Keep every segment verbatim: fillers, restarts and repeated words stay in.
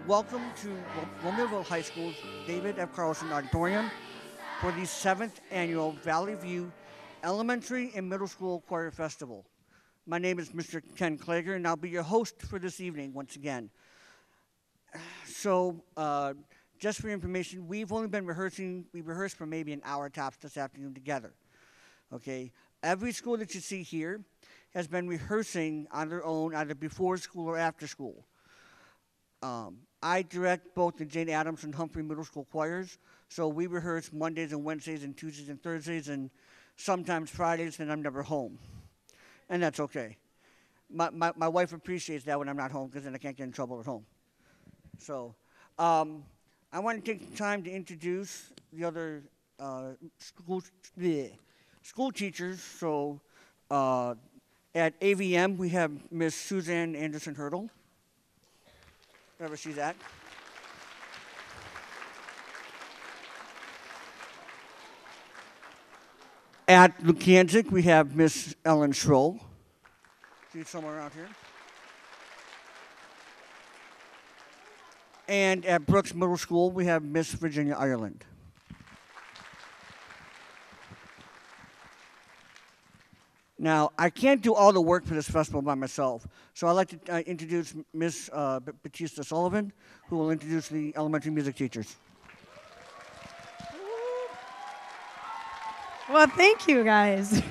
welcome to Wilmingtonville High School's David F. Carlson Auditorium for the seventh annual Valley View Elementary and Middle School Choir Festival. My name is Mister Ken Klager, and I'll be your host for this evening once again. So, uh, just for your information, we've only been rehearsing, we rehearsed for maybe an hour tops this afternoon together. Okay, every school that you see here has been rehearsing on their own, either before school or after school. Um, I direct both the Jane Addams and Humphrey Middle School choirs, so we rehearse Mondays and Wednesdays and Tuesdays and Thursdays and sometimes Fridays, and I'm never home. And that's okay. My, my, my wife appreciates that when I'm not home, because then I can't get in trouble at home. So um, I want to take time to introduce the other uh, school, bleh, school teachers. So uh, at A V M, we have Miss Suzanne Anderson-Hurdle, wherever she's at. At Lukanzik, we have Miss Ellen Schroll. She's somewhere around here. And at Brooks Middle School, we have Miss Virginia Ireland. Now, I can't do all the work for this festival by myself, so I'd like to uh, introduce Miss Uh, Batista Sullivan, who will introduce the elementary music teachers. Well, thank you, guys.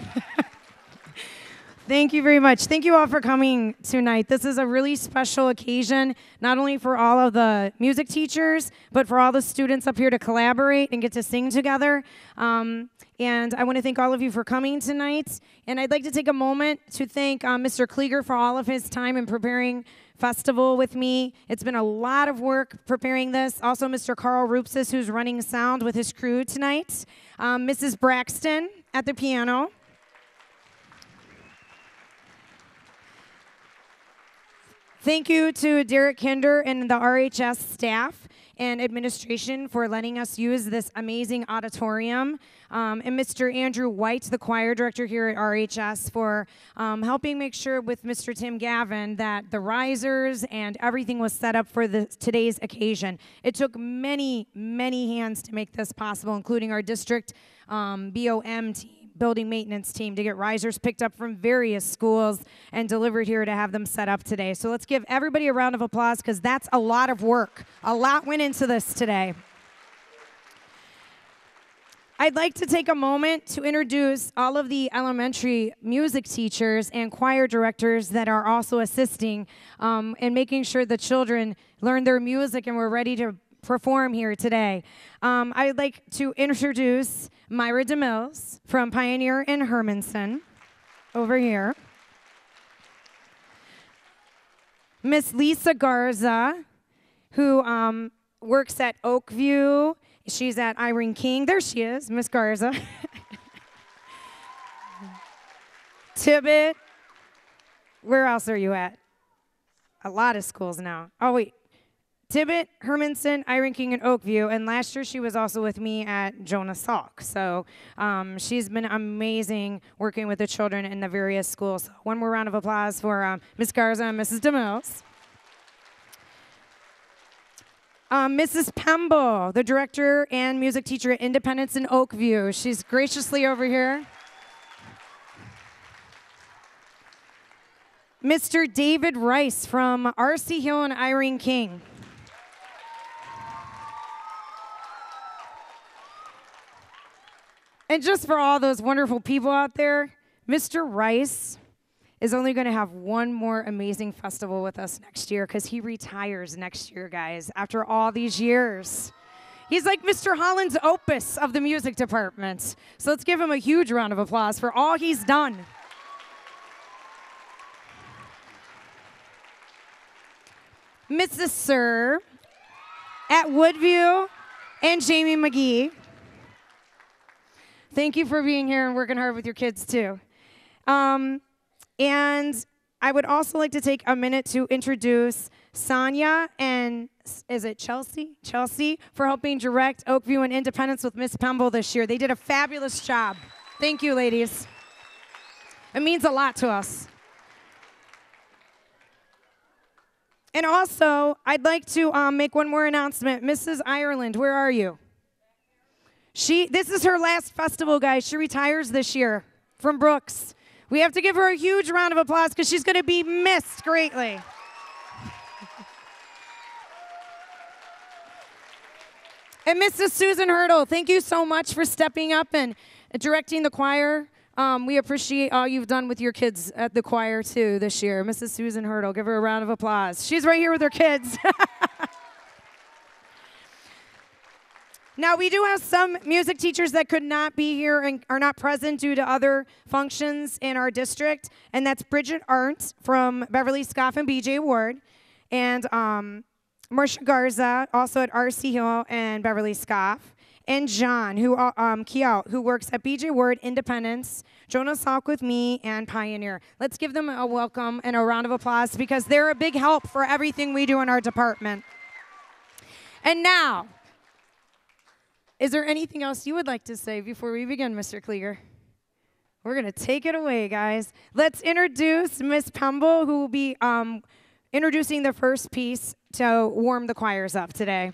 Thank you very much. Thank you all for coming tonight. This is a really special occasion, not only for all of the music teachers, but for all the students up here to collaborate and get to sing together. Um, and I want to thank all of you for coming tonight. And I'd like to take a moment to thank uh, Mister Klieger for all of his time in preparing festival with me. It's been a lot of work preparing this. Also, Mister Carl Rupsis, who's running sound with his crew tonight. Um, Missus Braxton at the piano. Thank you to Derek Kinder and the R H S staff and administration for letting us use this amazing auditorium. Um, and Mister Andrew White, the choir director here at R H S, for um, helping make sure with Mister Tim Gavin that the risers and everything was set up for the, today's occasion. It took many, many hands to make this possible, including our district um, B O M team, building maintenance team, to get risers picked up from various schools and delivered here to have them set up today. So let's give everybody a round of applause, because that's a lot of work. A lot went into this today. I'd like to take a moment to introduce all of the elementary music teachers and choir directors that are also assisting um, in making sure the children learn their music and we're ready to perform here today. Um, I'd like to introduce Myra DeMills from Pioneer and Hermanson over here. Miss Lisa Garza, who um, works at Oakview. She's at Irene King. There she is, Miss Garza. Tibbet. Where else are you at? A lot of schools now. Oh, wait. Tibbet, Hermanson, Irene King, and Oakview. And last year she was also with me at Jonas Salk. So um, she's been amazing working with the children in the various schools. One more round of applause for um, Miss Garza and Missus DeMills. Um, Missus Pemble, the director and music teacher at Independence in Oakview. She's graciously over here. Mister David Rice from R C Hill and Irene King. And just for all those wonderful people out there, Mister Rice is only going to have one more amazing festival with us next year, because he retires next year, guys, after all these years. He's like Mister Holland's Opus of the music department. So let's give him a huge round of applause for all he's done. Missus Sir at Woodview and Jamie McGee. Thank you for being here and working hard with your kids, too. Um, and I would also like to take a minute to introduce Sonia and, is it Chelsea? Chelsea, for helping direct Oakview and Independence with Miss Pemble this year. They did a fabulous job. Thank you, ladies. It means a lot to us. And also, I'd like to um, make one more announcement. Missus Ireland, where are you? She, this is her last festival, guys. She retires this year from Brooks. We have to give her a huge round of applause because she's going to be missed greatly. And Missus Susan Hurdle, thank you so much for stepping up and directing the choir. Um, we appreciate all you've done with your kids at the choir, too, this year. Missus Susan Hurdle, give her a round of applause. She's right here with her kids. Now, we do have some music teachers that could not be here and are not present due to other functions in our district, and that's Bridget Arndt from Beverly Scoff and B J Ward, and um, Marcia Garza, also at R C Hill and Beverly Scoff, and John, who uh, um, Kiao, who works at B J Ward, Independence, Jonah Salk with me, and Pioneer. Let's give them a welcome and a round of applause because they're a big help for everything we do in our department. And now, is there anything else you would like to say before we begin, Mister Klieger? We're going to take it away, guys. Let's introduce Miss Pemble, who will be um, introducing the first piece to warm the choirs up today.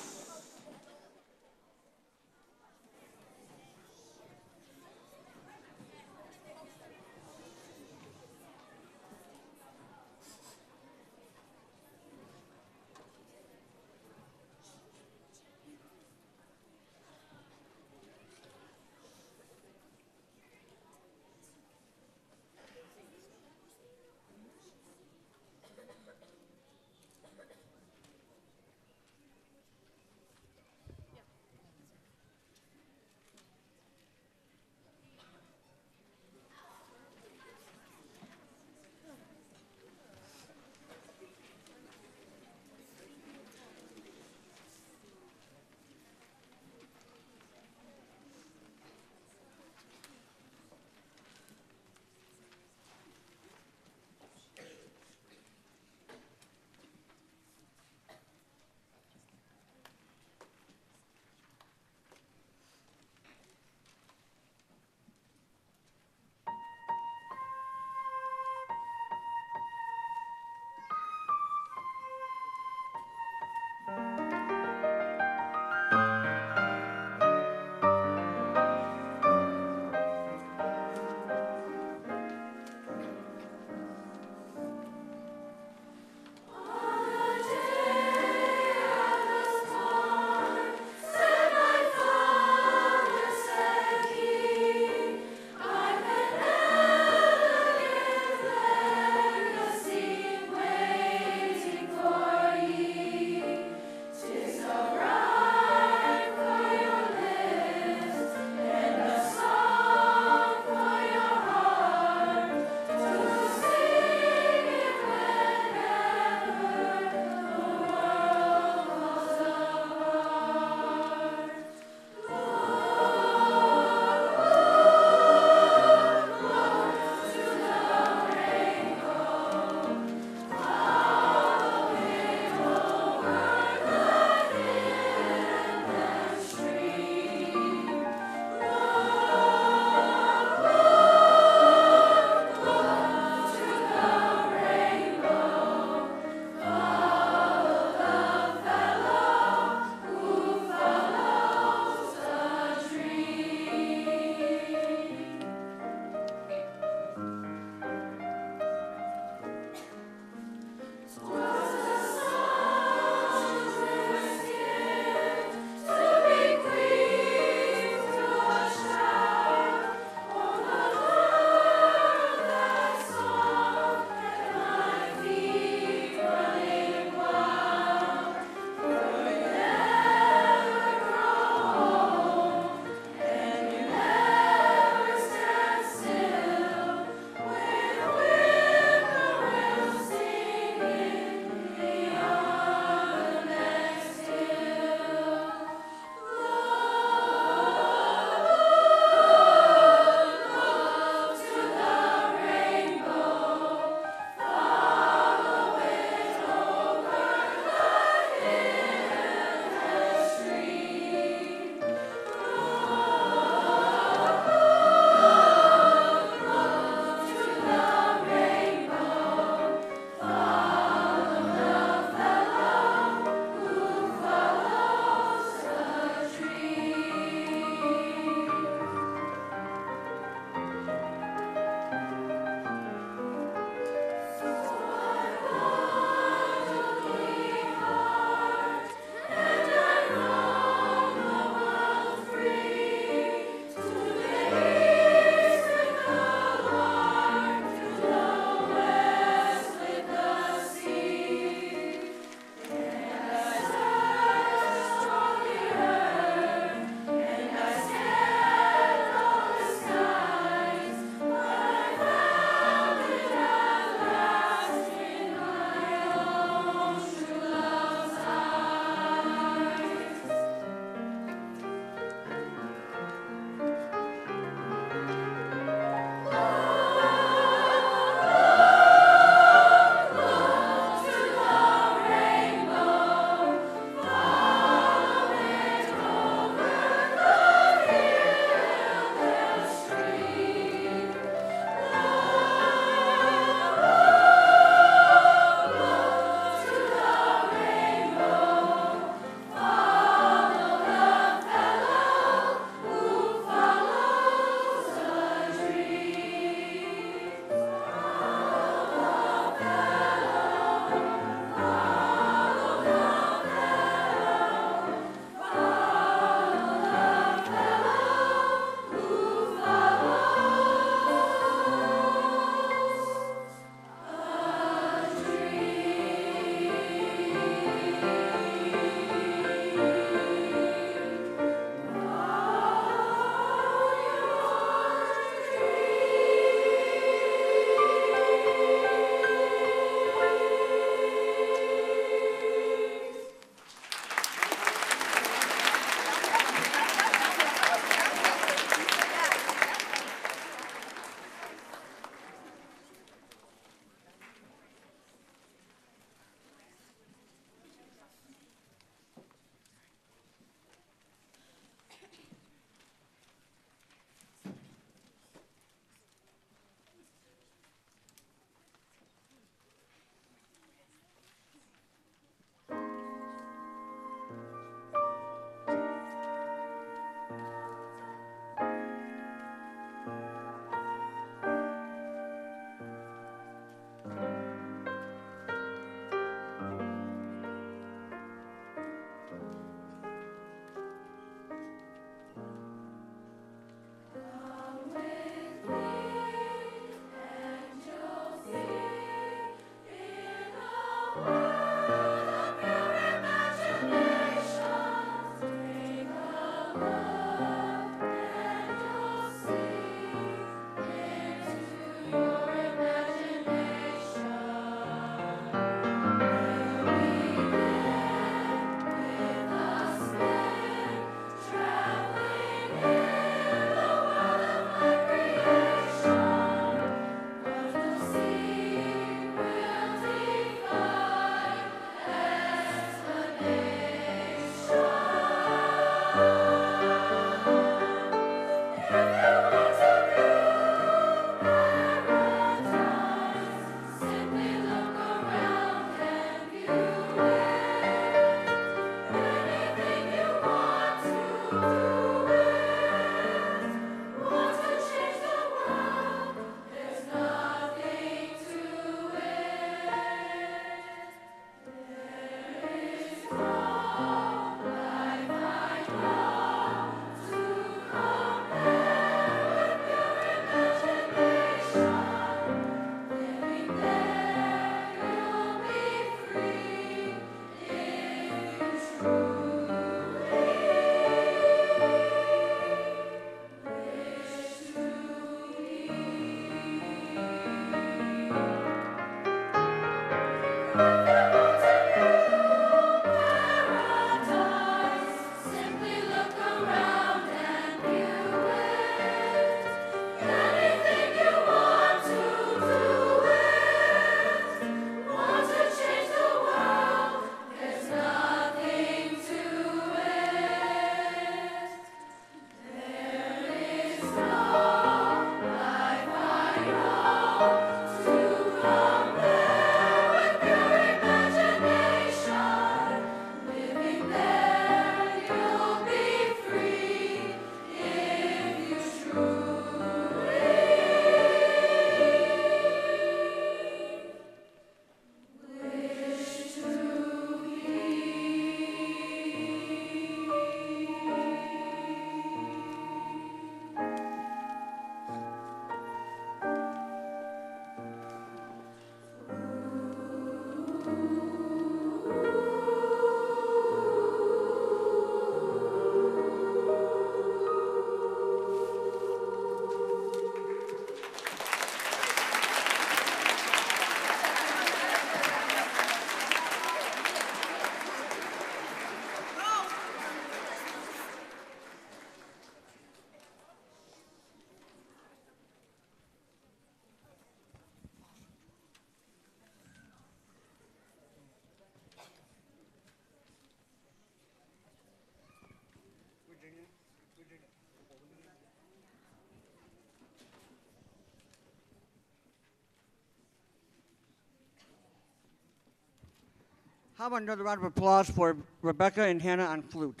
How about another round of applause for Rebecca and Hannah on flute?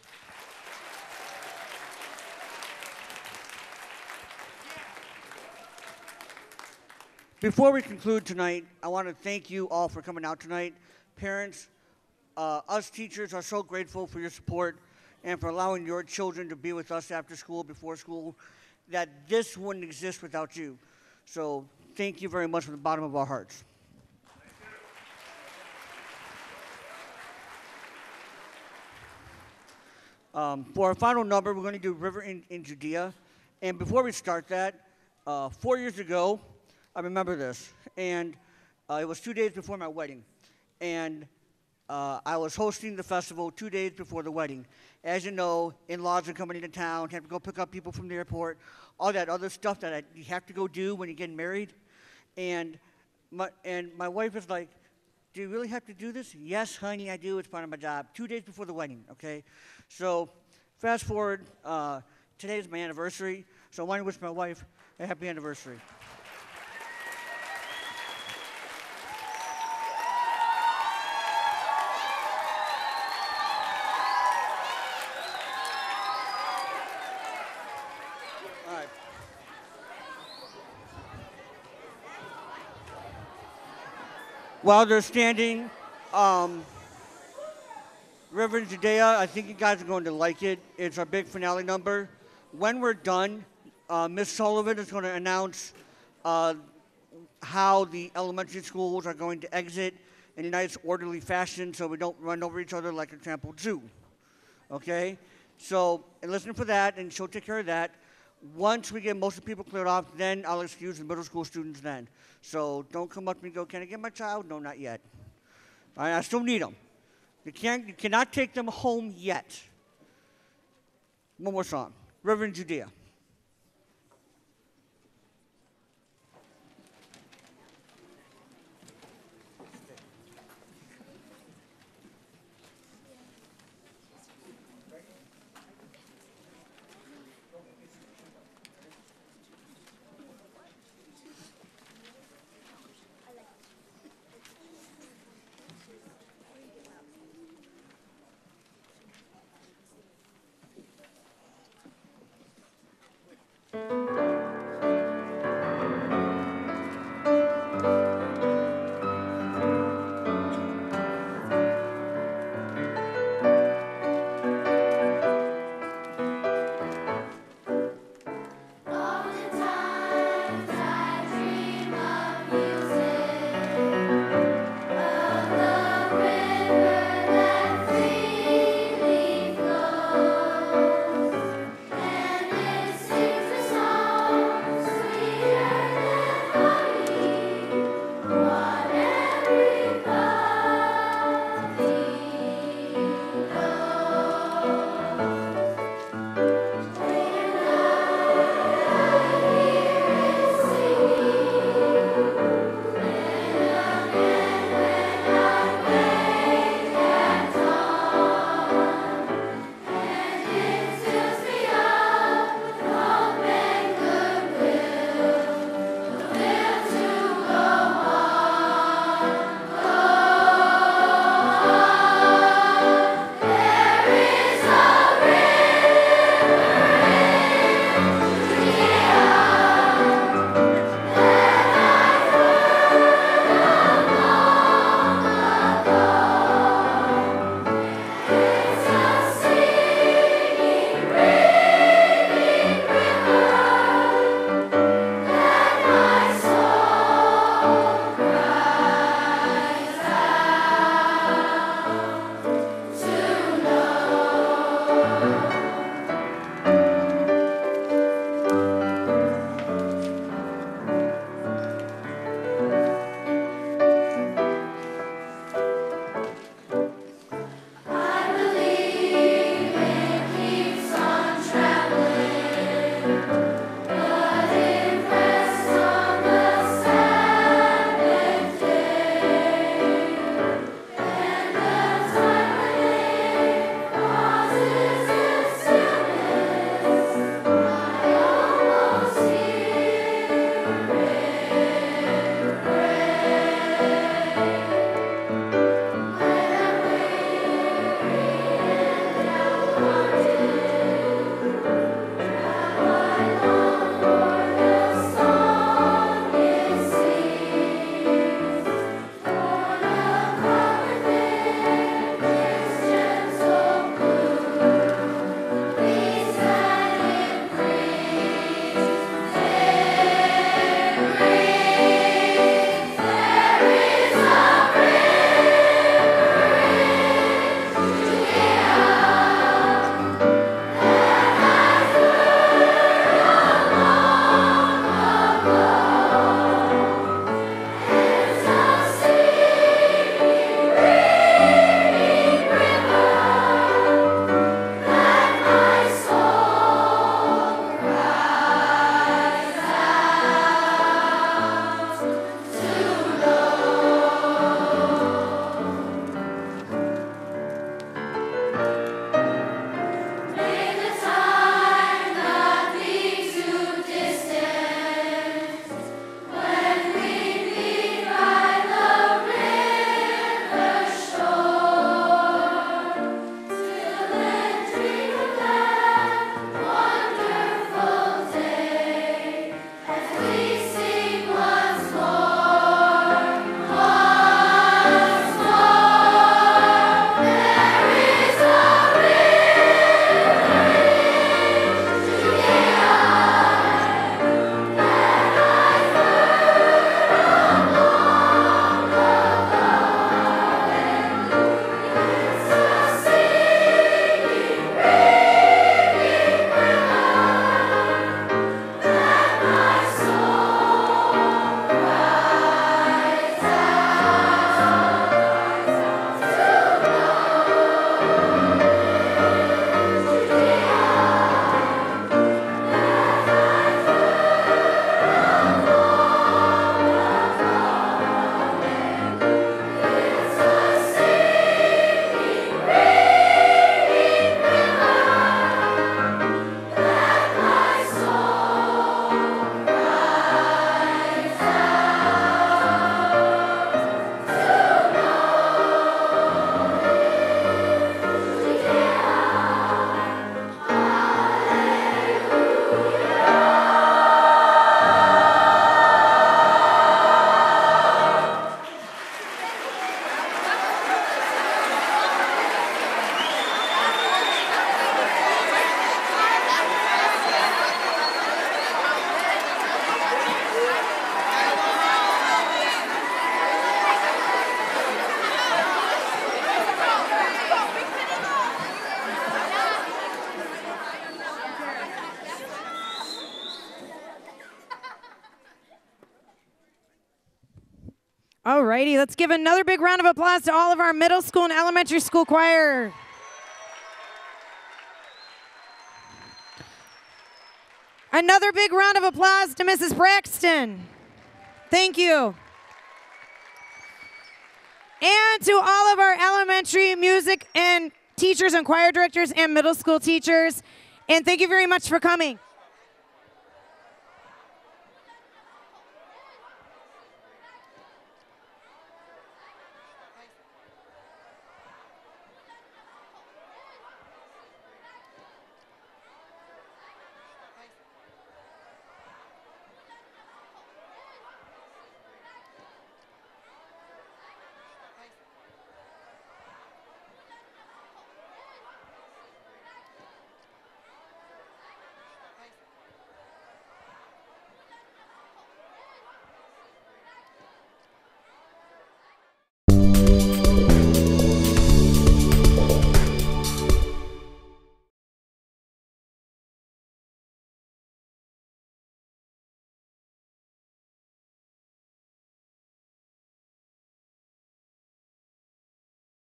Before we conclude tonight, I want to thank you all for coming out tonight. Parents, uh, us teachers are so grateful for your support and for allowing your children to be with us after school, before school, that this wouldn't exist without you. So thank you very much from the bottom of our hearts. Um, for our final number, we're going to do River in, in Judea. And before we start that, uh, four years ago, I remember this, and uh, it was two days before my wedding. And uh, I was hosting the festival two days before the wedding. As you know, in-laws are coming into town, have to go pick up people from the airport, all that other stuff that I, you have to go do when you get married. And my, and my wife is like, do you really have to do this? Yes, honey, I do. It's part of my job. Two days before the wedding, okay? So fast forward, uh, today is my anniversary, so I want to wish my wife a happy anniversary. All right. While they're standing, um, River in Judea, I think you guys are going to like it. It's our big finale number. When we're done, uh, Miss Sullivan is going to announce uh, how the elementary schools are going to exit in a nice orderly fashion so we don't run over each other like a trampled zoo. Okay? So, and listen for that, and she'll take care of that. Once we get most of the people cleared off, then I'll excuse the middle school students then. So don't come up to me and go, can I get my child? No, not yet. All right, I still need them. You, can't, you cannot take them home yet. One more song. River in Judea. All righty, let's give another big round of applause to all of our middle school and elementary school choir. Another big round of applause to Missus Braxton. Thank you. And to all of our elementary music and teachers and choir directors and middle school teachers. And thank you very much for coming.